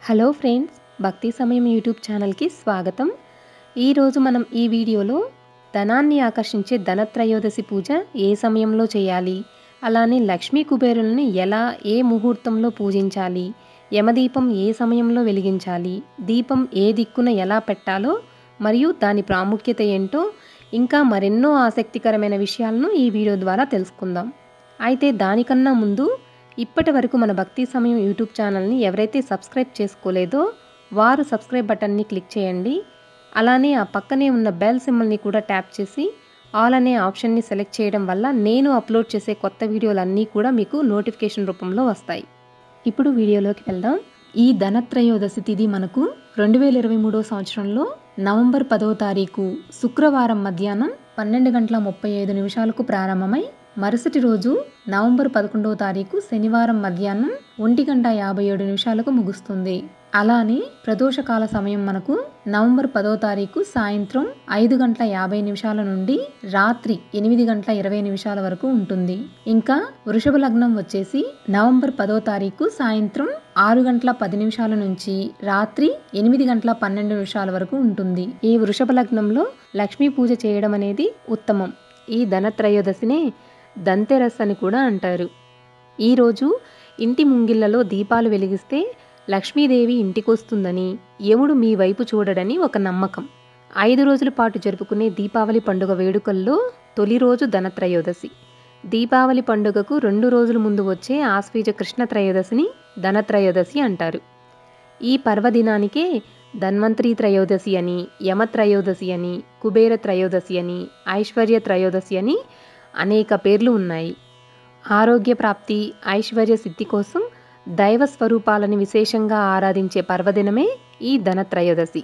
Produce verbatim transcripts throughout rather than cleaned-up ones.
Hello friends, భక్తి సమయం YouTube ఛానల్కి స్వాగతం. ఈరోజు మనం ఈ వీడియోలో ధనాన్ని ఆకర్షించే ధనత్రయోదశి పూజ ఏ సమయంలో చేయాలి, అలానే లక్ష్మీ కుబేరులను ఎలా ఏ ముహూర్తంలో పూజించాలి, యమదీపం ఏ సమయంలో వెలిగించాలి, దీపం ఏ దిక్కున ఎలా పెట్టాలో మరియు దాని ప్రాముఖ్యత ఏంటో ఇంకా మరెన్నో ఆసక్తికరమైన విషయాలను ఈ వీడియో ద్వారా తెలుసుకుందాం. అయితే దానికన్నా ముందు ఇప్పటి వరకు మన భక్తి సమయం యూట్యూబ్ ఛానల్ని ఎవరైతే సబ్స్క్రైబ్ చేసుకోలేదో వారు సబ్స్క్రైబ్ బటన్ని క్లిక్ చేయండి. అలానే ఆ పక్కనే ఉన్న బెల్ సింబల్ని కూడా ట్యాప్ చేసి ఆల్ అనే ఆప్షన్ని సెలెక్ట్ చేయడం వల్ల నేను అప్లోడ్ చేసే కొత్త వీడియోలన్నీ కూడా మీకు నోటిఫికేషన్ రూపంలో వస్తాయి. ఇప్పుడు వీడియోలోకి వెళ్దాం. ఈ ధనత్రయోదశి తిథి మనకు రెండు వేల ఇరవై మూడో సంవత్సరంలో నవంబర్ పదవ తారీఖు శుక్రవారం మధ్యాహ్నం పన్నెండు గంటల ముప్పై ఐదు నిమిషాలకు ప్రారంభమై మరుసటి రోజు నవంబర్ పదకొండవ తారీఖు శనివారం మధ్యాహ్నం ఒంటి గంట యాభై ఏడు నిమిషాలకు ముగుస్తుంది. అలానే ప్రదోషకాల సమయం మనకు నవంబర్ పదో తారీఖు సాయంత్రం ఐదు గంటల యాభై నిమిషాల నుండి రాత్రి ఎనిమిది గంటల ఇరవై నిమిషాల వరకు ఉంటుంది. ఇంకా వృషభ లగ్నం వచ్చేసి నవంబర్ పదో తారీఖు సాయంత్రం ఆరు గంటల పది నిమిషాల నుంచి రాత్రి ఎనిమిది గంటల పన్నెండు నిమిషాల వరకు ఉంటుంది. ఈ వృషభ లగ్నంలో లక్ష్మీ పూజ చేయడం అనేది ఉత్తమం. ఈ ధనత్రయోదశినే దంతెరస్ అని కూడా అంటారు. ఈరోజు ఇంటి ముంగిళ్లలో దీపాలు వెలిగిస్తే లక్ష్మీదేవి ఇంటికొస్తుందని, యముడు మీ వైపు చూడడని ఒక నమ్మకం. ఐదు రోజుల పాటు జరుపుకునే దీపావళి పండుగ వేడుకల్లో తొలి రోజు ధనత్రయోదశి. దీపావళి పండుగకు రెండు రోజుల ముందు వచ్చే ఆశ్వీజ కృష్ణ త్రయోదశిని ధనత్రయోదశి అంటారు. ఈ పర్వదినానికే ధన్వంతరి త్రయోదశి అని, యమత్రయోదశి అని, కుబేర త్రయోదశి అని, ఐశ్వర్య త్రయోదశి అని అనేక పేర్లు ఉన్నాయి. ఆరోగ్య ప్రాప్తి, ఐశ్వర్య సిద్ధి కోసం దైవ స్వరూపాలని విశేషంగా ఆరాధించే పర్వదినమే ఈ ధనత్రయోదశి.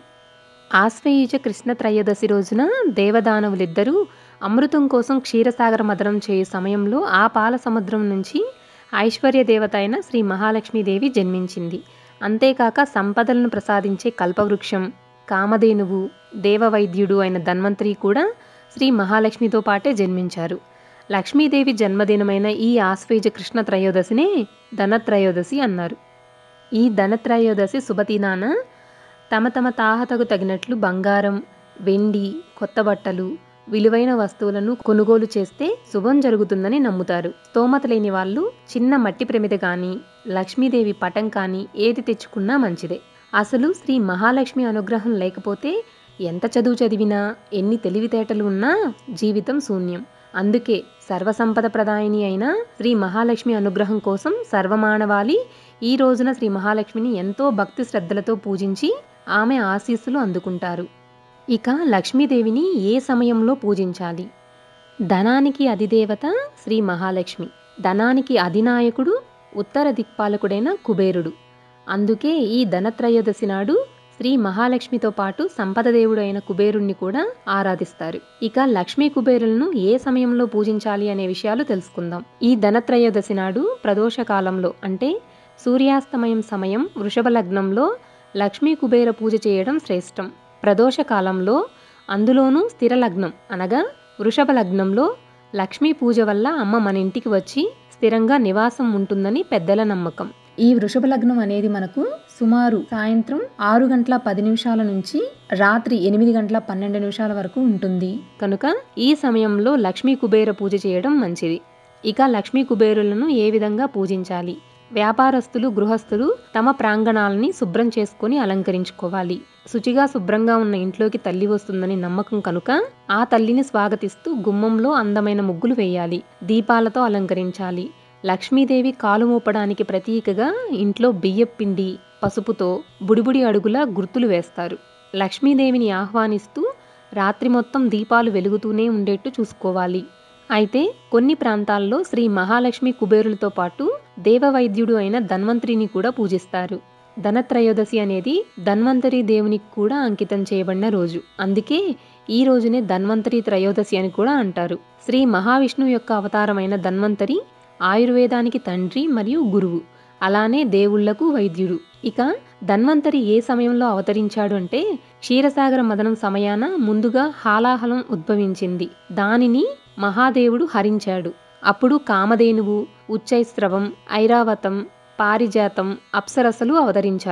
ఆశ్వయుజ కృష్ణ త్రయోదశి రోజున దేవదానవులిద్దరూ అమృతం కోసం క్షీరసాగర మదనం చేయు సమయంలో ఆ పాల సముద్రం నుంచి ఐశ్వర్య దేవత అయిన శ్రీ మహాలక్ష్మీదేవి జన్మించింది. అంతేకాక సంపదలను ప్రసాదించే కల్పవృక్షం, కామధేనువు, దేవవైద్యుడు అయిన ధన్వంతరి కూడా శ్రీ మహాలక్ష్మితో పాటే జన్మించారు. లక్ష్మీదేవి జన్మదినమైన ఈ ఆశ్వయుజ కృష్ణ త్రయోదశినే ధనత్రయోదశి అన్నారు. ఈ ధనత్రయోదశి శుభదినాన తమ తమ తాహతకు తగినట్లు బంగారం, వెండి, కొత్త బట్టలు, విలువైన వస్తువులను కొనుగోలు చేస్తే శుభం జరుగుతుందని నమ్ముతారు. స్తోమత లేని వాళ్ళు చిన్న మట్టి ప్రమిద కానీ, లక్ష్మీదేవి పటం కానీ ఏది తెచ్చుకున్నా మంచిదే. అసలు శ్రీ మహాలక్ష్మి అనుగ్రహం లేకపోతే ఎంత చదువు చదివినా, ఎన్ని తెలివితేటలు ఉన్నా జీవితం శూన్యం. అందుకే సర్వసంపద ప్రదాయిని అయిన శ్రీ మహాలక్ష్మి అనుగ్రహం కోసం సర్వమానవాళి ఈ రోజున శ్రీ మహాలక్ష్మిని ఎంతో భక్తి శ్రద్ధలతో పూజించి ఆమె ఆశీస్సులు అందుకుంటారు. ఇక లక్ష్మీదేవిని ఏ సమయంలో పూజించాలి? ధనానికి అధిదేవత శ్రీ మహాలక్ష్మి, ధనానికి అధినాయకుడు ఉత్తర దిక్పాలకుడైన కుబేరుడు. అందుకే ఈ ధనత్రయోదశి నాడు శ్రీ మహాలక్ష్మితో పాటు సంపద దేవుడు అయిన కుబేరుణ్ణి కూడా ఆరాధిస్తారు. ఇక లక్ష్మీ కుబేరులను ఏ సమయంలో పూజించాలి అనే విషయాలు తెలుసుకుందాం. ఈ ధనత్రయోదశి నాడు ప్రదోష కాలంలో అంటే సూర్యాస్తమయం సమయం వృషభ లగ్నంలో లక్ష్మీ కుబేర పూజ చేయడం శ్రేష్టం. ప్రదోష కాలంలో అందులోనూ స్థిర లగ్నం అనగా వృషభ లగ్నంలో లక్ష్మీ పూజ వల్ల అమ్మ మన ఇంటికి వచ్చి స్థిరంగా నివాసం ఉంటుందని పెద్దల నమ్మకం. ఈ వృషభ లగ్నం అనేది మనకు సుమారు సాయంత్రం ఆరు గంటల పది నిమిషాల నుంచి రాత్రి ఎనిమిది గంటల పన్నెండు నిమిషాల వరకు ఉంటుంది. కనుక ఈ సమయంలో లక్ష్మీ కుబేర పూజ చేయడం మంచిది. ఇక లక్ష్మీ కుబేరులను ఏ విధంగా పూజించాలి? వ్యాపారస్తులు, గృహస్థులు తమ ప్రాంగణాలని శుభ్రం చేసుకుని అలంకరించుకోవాలి. శుచిగా శుభ్రంగా ఉన్న ఇంట్లోకి తల్లి వస్తుందని నమ్మకం కనుక ఆ తల్లిని స్వాగతిస్తూ గుమ్మంలో అందమైన ముగ్గులు వేయాలి, దీపాలతో అలంకరించాలి. లక్ష్మీదేవి కాలు మోపడానికి ప్రతీకగా ఇంట్లో బియ్యపిండి, పసుపుతో బుడిబుడి అడుగుల గుర్తులు వేస్తారు. లక్ష్మీదేవిని ఆహ్వానిస్తూ రాత్రి మొత్తం దీపాలు వెలుగుతూనే ఉండేట్టు చూసుకోవాలి. అయితే కొన్ని ప్రాంతాల్లో శ్రీ మహాలక్ష్మి కుబేరులతో పాటు దేవవైద్యుడు అయిన ధన్వంతరిని కూడా పూజిస్తారు. ధనత్రయోదశి అనేది ధన్వంతరి దేవునికి కూడా అంకితం చేయబడిన రోజు. అందుకే ఈ రోజునే ధన్వంతరి త్రయోదశి అని కూడా అంటారు. శ్రీ మహావిష్ణువు యొక్క అవతారమైన ధన్వంతరి ఆయుర్వేదానికి తండ్రి మరియు గురువు, అలానే దేవుళ్లకు వైద్యుడు. ఇక ధన్వంతరి ఏ సమయంలో అవతరించాడు అంటే క్షీరసాగర మదనం సమయాన ముందుగా హాలాహలం ఉద్భవించింది. దానిని మహాదేవుడు హరించాడు. అప్పుడు కామధేనువు, ఉచ్చైస్రవం, ఐరావతం, పారిజాతం, అప్సరసలు అవతరించారు.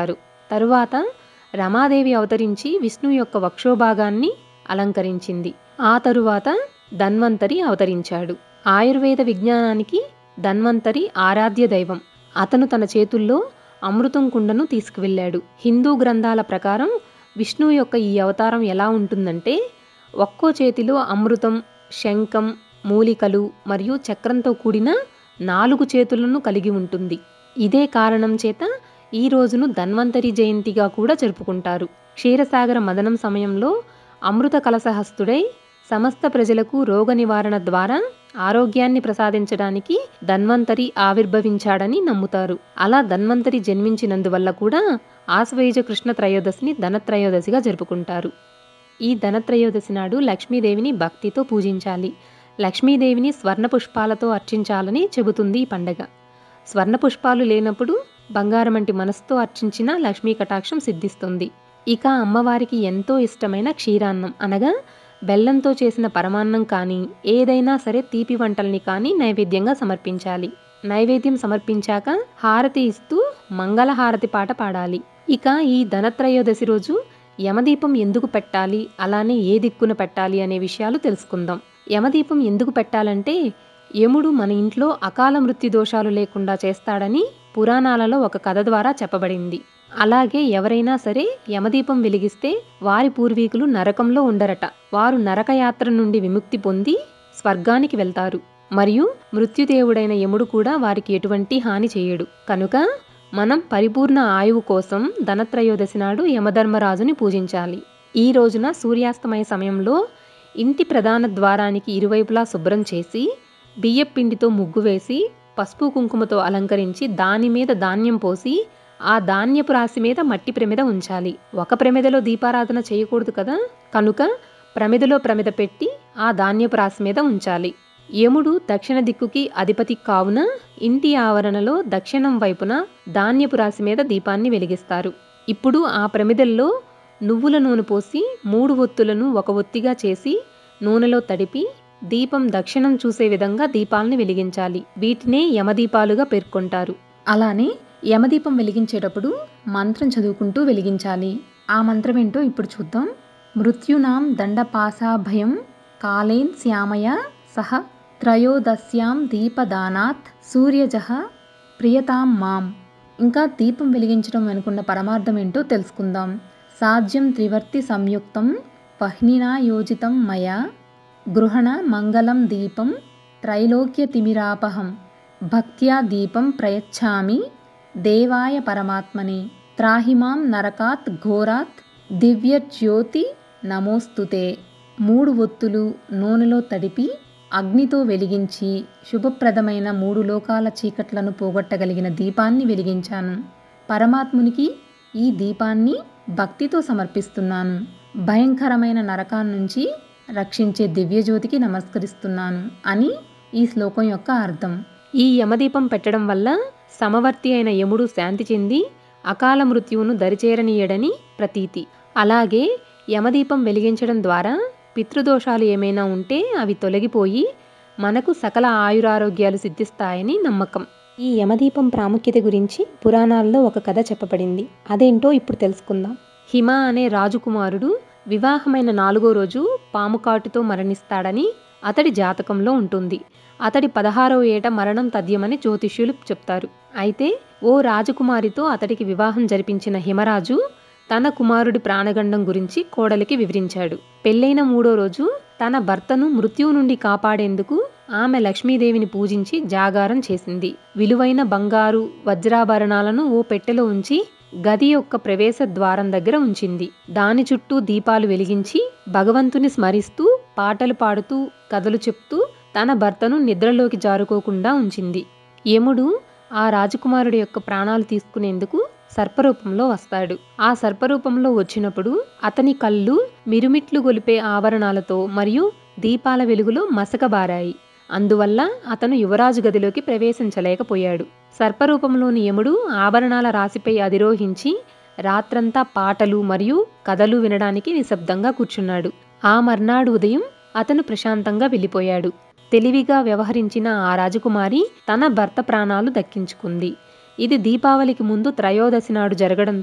తరువాత రమాదేవి అవతరించి విష్ణువు యొక్క వక్షోభాగాన్ని అలంకరించింది. ఆ తరువాత ధన్వంతరి అవతరించాడు. ఆయుర్వేద విజ్ఞానానికి ధన్వంతరి ఆరాధ్య దైవం. అతను తన చేతుల్లో అమృతం కుండను తీసుకువెళ్ళాడు. హిందూ గ్రంథాల ప్రకారం విష్ణువు యొక్క ఈ అవతారం ఎలా ఉంటుందంటే, ఒక్కో చేతిలో అమృతం, శంఖం, మూలికలు మరియు చక్రంతో కూడిన నాలుగు చేతులను కలిగి ఉంటుంది. ఇదే కారణం చేత ఈ రోజును ధన్వంతరి జయంతిగా కూడా జరుపుకుంటారు. క్షీరసాగర మదనం సమయంలో అమృత కలశహస్తుడై సమస్త ప్రజలకు రోగ నివారణ ద్వారా ఆరోగ్యాన్ని ప్రసాదించడానికి ధన్వంతరి ఆవిర్భవించాడని నమ్ముతారు. అలా ధన్వంతరి జన్మించినందువల్ల కూడా ఆశ్వయుజ కృష్ణ త్రయోదశిని ధనత్రయోదశిగా జరుపుకుంటారు. ఈ ధనత్రయోదశి నాడు లక్ష్మీదేవిని భక్తితో పూజించాలి. లక్ష్మీదేవిని స్వర్ణ పుష్పాలతో అర్చించాలని చెబుతుంది ఈ పండగ. స్వర్ణ పుష్పాలు లేనప్పుడు బంగారమంటి మనసుతో అర్చించిన లక్ష్మీ కటాక్షం సిద్ధిస్తుంది. ఇక అమ్మవారికి ఎంతో ఇష్టమైన క్షీరాన్నం అనగా బెల్లంతో చేసిన పరమాన్నం కానీ ఏదైనా సరే తీపి వంటల్ని కానీ నైవేద్యంగా సమర్పించాలి. నైవేద్యం సమర్పించాక హారతి ఇస్తూ మంగళహారతి పాట పాడాలి. ఇక ఈ ధనత్రయోదశి రోజు యమదీపం ఎందుకు పెట్టాలి, అలానే ఏ దిక్కున పెట్టాలి అనే విషయాలు తెలుసుకుందాం. యమదీపం ఎందుకు పెట్టాలంటే, యముడు మన ఇంట్లో అకాల మృత్యు దోషాలు లేకుండా చేస్తాడని పురాణాలలో ఒక కథ ద్వారా చెప్పబడింది. అలాగే ఎవరైనా సరే యమదీపం వెలిగిస్తే వారి పూర్వీకులు నరకంలో ఉండరట. వారు నరకయాత్ర నుండి విముక్తి పొంది స్వర్గానికి వెళ్తారు. మరియు మృత్యుదేవుడైన యముడు కూడా వారికి ఎటువంటి హాని చేయడు. కనుక మనం పరిపూర్ణ ఆయువు కోసం ధనత్రయోదశి నాడు యమధర్మరాజుని పూజించాలి. ఈ రోజున సూర్యాస్తమయ సమయంలో ఇంటి ప్రధాన ద్వారానికి ఇరువైపులా శుభ్రం చేసి బియ్యపిండితో ముగ్గు వేసి పసుపు కుంకుమతో అలంకరించి దాని మీద ధాన్యం పోసి ఆ ధాన్యపు రాశి మీద మట్టి ప్రమిద ఉంచాలి. ఒక ప్రమిదలో దీపారాధన చేయకూడదు కదా, కనుక ప్రమిదలో ప్రమిద పెట్టి ఆ ధాన్యపు రాశి మీద ఉంచాలి. యముడు దక్షిణ దిక్కుకి అధిపతి కావున ఇంటి ఆవరణలో దక్షిణం వైపున ధాన్యపు రాశి మీద దీపాన్ని వెలిగిస్తారు. ఇప్పుడు ఆ ప్రమిదల్లో నువ్వుల నూనె పోసి మూడు ఒత్తులను ఒక ఒత్తిగా చేసి నూనెలో తడిపి దీపం దక్షిణం చూసే విధంగా దీపాలని వెలిగించాలి. వీటినే యమదీపాలుగా పేర్కొంటారు. అలానే యమదీపం వెలిగించేటప్పుడు మంత్రం చదువుకుంటూ వెలిగించాలి. ఆ మంత్రం ఏంటో ఇప్పుడు చూద్దాం. మృత్యునాం దండపాశాభయం కాలేన్ శ్యామయ సహ త్రయోదశ్యాం దీపదానాత్ సూర్యజహ ప్రియతాం మాం. ఇంకా దీపం వెలిగించడం అనుకున్న పరమార్థం ఏంటో తెలుసుకుందాం. సాధ్యం త్రివర్తి సంయుక్తం వహ్నినా యోజితం మయా గృహణ మంగళం దీపం త్రైలోక్య తిమిరాపహం భక్త్యా దీపం ప్రయచ్ఛామి దేవాయ పరమాత్మనే త్రాహిమాం నరకాత్ ఘోరాత్ దివ్యజ్యోతి నమోస్తుతే. మూడు ఒత్తులు నూనెలో తడిపి అగ్నితో వెలిగించి శుభప్రదమైన మూడు లోకాల చీకట్లను పోగొట్టగలిగిన దీపాన్ని వెలిగించాను. పరమాత్మునికి ఈ దీపాన్ని భక్తితో సమర్పిస్తున్నాను. భయంకరమైన నరకాన్నించి రక్షించే దివ్యజ్యోతికి నమస్కరిస్తున్నాను అని ఈ శ్లోకం యొక్క అర్థం. ఈ యమదీపం పెట్టడం వల్ల సమవర్తి అయిన యముడు శాంతి చెంది అకాల మృత్యువును దరిచేరనీయడని ప్రతీతి. అలాగే యమదీపం వెలిగించడం ద్వారా పితృదోషాలు ఏమైనా ఉంటే అవి తొలగిపోయి మనకు సకల ఆయురారోగ్యాలు సిద్ధిస్తాయని నమ్మకం. ఈ యమదీపం ప్రాముఖ్యత గురించి పురాణాల్లో ఒక కథ చెప్పబడింది. అదేంటో ఇప్పుడు తెలుసుకుందాం. హిమ అనే రాజకుమారుడు వివాహమైన నాలుగో రోజు పాము కాటుతో మరణిస్తాడని అతడి జాతకంలో ఉంటుంది. అతడి పదహారో ఏట మరణం తథ్యమని జ్యోతిష్యులు చెప్తారు. అయితే ఓ రాజకుమారితో అతడికి వివాహం జరిపించిన హిమరాజు తన కుమారుడి ప్రాణగండం గురించి కోడలికి వివరించాడు. పెళ్ళైన మూడో రోజు తన భర్తను మృత్యువు నుండి కాపాడేందుకు ఆమె లక్ష్మీదేవిని పూజించి జాగారం చేసింది. విలువైన బంగారు వజ్రాభరణాలను ఓ పెట్టెలో ఉంచి గది యొక్క ప్రవేశ ద్వారం దగ్గర ఉంచింది. దాని చుట్టూ దీపాలు వెలిగించి భగవంతుని స్మరిస్తూ పాటలు పాడుతూ కథలు చెప్తూ తన భర్తను నిద్రలోకి జారుకోకుండా ఉంచింది. యముడు ఆ రాజకుమారుడి యొక్క ప్రాణాలు తీసుకునేందుకు సర్పరూపంలో వస్తాడు. ఆ సర్పరూపంలో వచ్చినప్పుడు అతని కళ్ళు మిరుమిట్లు గొలిపే ఆభరణాలతో మరియు దీపాల వెలుగులో మసకబారాయి. అందువల్ల అతను యువరాజు గదిలోకి ప్రవేశించలేకపోయాడు. సర్పరూపంలోని యముడు ఆభరణాల రాశిపై అధిరోహించి రాత్రంతా పాటలు మరియు కథలు వినడానికి నిశ్శబ్దంగా కూర్చున్నాడు. ఆ మర్నాడు ఉదయం అతను ప్రశాంతంగా వెళ్ళిపోయాడు. తెలివిగా వ్యవహరించిన ఆ రాజకుమారి తన భర్త ప్రాణాలు దక్కించుకుంది. ఇది దీపావళికి ముందు త్రయోదశి నాడు జరగడంతో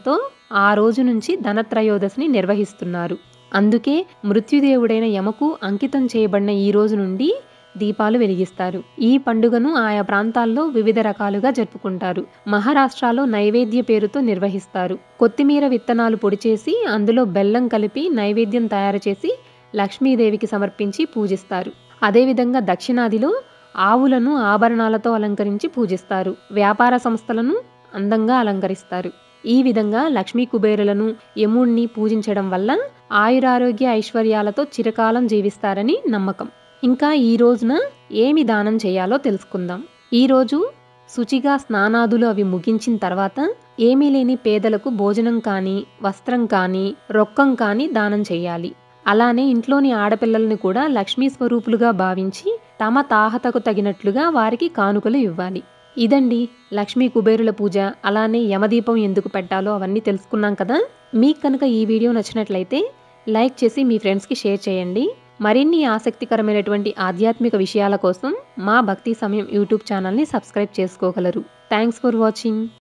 ఆ రోజు నుంచి ధనత్రయోదశిని నిర్వహిస్తున్నారు. అందుకే మృత్యుదేవుడైన యమకు అంకితం చేయబడిన ఈ రోజు నుండి దీపాలు వెలిగిస్తారు. ఈ పండుగను ఆయా ప్రాంతాల్లో వివిధ రకాలుగా జరుపుకుంటారు. మహారాష్ట్రలో నైవేద్య పేరుతో నిర్వహిస్తారు. కొత్తిమీర విత్తనాలు పొడి చేసి అందులో బెల్లం కలిపి నైవేద్యం తయారు చేసి లక్ష్మీదేవికి సమర్పించి పూజిస్తారు. అదేవిధంగా దక్షిణాదిలో ఆవులను ఆభరణాలతో అలంకరించి పూజిస్తారు. వ్యాపార సంస్థలను అందంగా అలంకరిస్తారు. ఈ విధంగా లక్ష్మీ కుబేరులను యముణ్ణి పూజించడం వల్ల ఆయురారోగ్య ఐశ్వర్యాలతో చిరకాలం జీవిస్తారని నమ్మకం. ఇంకా ఈ రోజున ఏమి దానం చేయాలో తెలుసుకుందాం. ఈరోజు శుచిగా స్నానాదులు అవి ముగించిన తర్వాత ఏమీ లేని పేదలకు భోజనం కానీ వస్త్రం కానీ రొక్కం కానీ దానం చేయాలి. అలానే ఇంట్లోని ఆడపిల్లల్ని కూడా లక్ష్మీ స్వరూపులుగా భావించి తమ తాహతకు తగినట్లుగా వారికి కానుకలు ఇవ్వాలి. ఇదండి లక్ష్మీ కుబేరుల పూజ. అలానే యమదీపం ఎందుకు పెట్టాలో అవన్నీ తెలుసుకున్నాం కదా. మీకు కనుక ఈ వీడియో నచ్చినట్లయితే లైక్ చేసి మీ ఫ్రెండ్స్కి షేర్ చేయండి. మరిన్ని ఆసక్తికరమైనటువంటి ఆధ్యాత్మిక విషయాల కోసం మా భక్తి సమయం యూట్యూబ్ ఛానల్ని సబ్స్క్రైబ్ చేసుకోగలరు. Thanks for watching.